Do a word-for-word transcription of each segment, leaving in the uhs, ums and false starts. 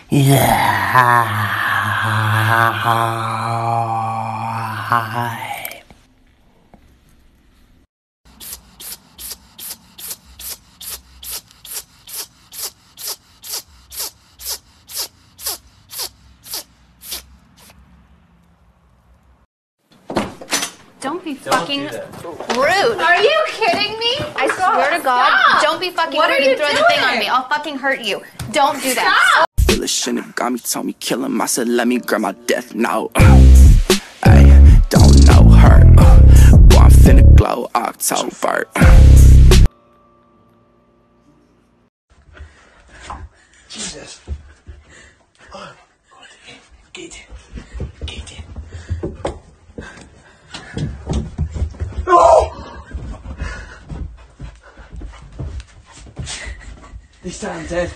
Yeah. Don't be Don't fucking do rude. Are you kidding me? I swear to God, Stop. don't be fucking What rude are you and throw the doing? thing on me. I'll fucking hurt you. Don't do that. Stop. Feel it shouldn't have got me, told me kill him. I said let me grab my death now. Ay, don't know her. Uh, boy, I'm finna glow October. Jesus. Oh, get it. Get it. Oh! This time I'm dead.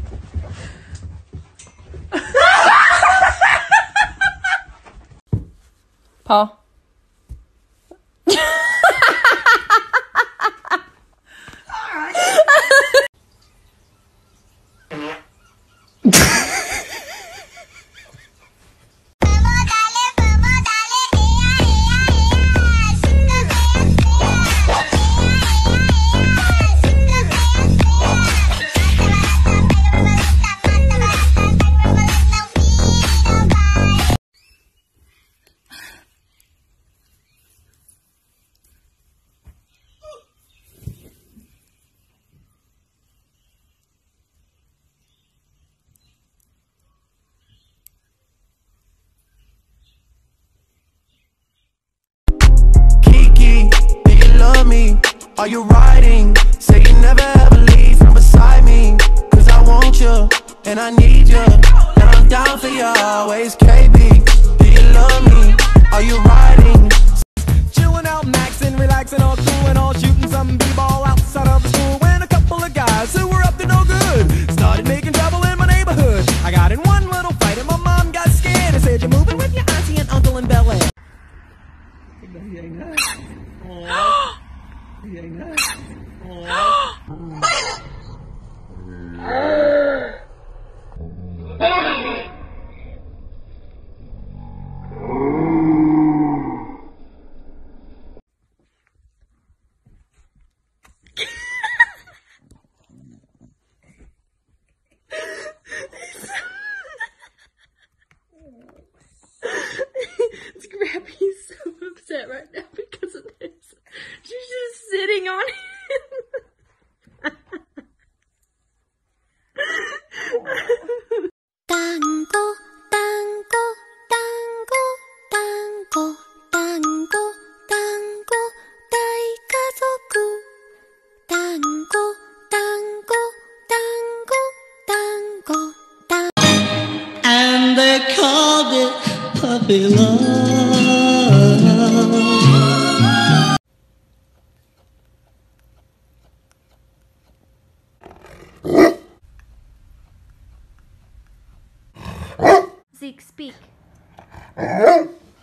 Paul. Are you riding? Say you never ever leave from beside me. Cause I want you, and I need you, and I'm down for you always, K B. Do you love me? Are you riding? Chilling out, maxing, relaxing, all cool and all shooting some b-ball outside of the school. When a couple of guys who were up to no good started making trouble in my neighborhood. I got in one little fight and my mom got scared and said, you're moving with your auntie and uncle in Bel Air. It's Grappy's so upset right now because of this. She's just sitting on him. Tango, tango, tango, tango, tango, tango, daikazoku. Tango, tango, tango, tango, tango. And they called it puppy love. Zeke, speak.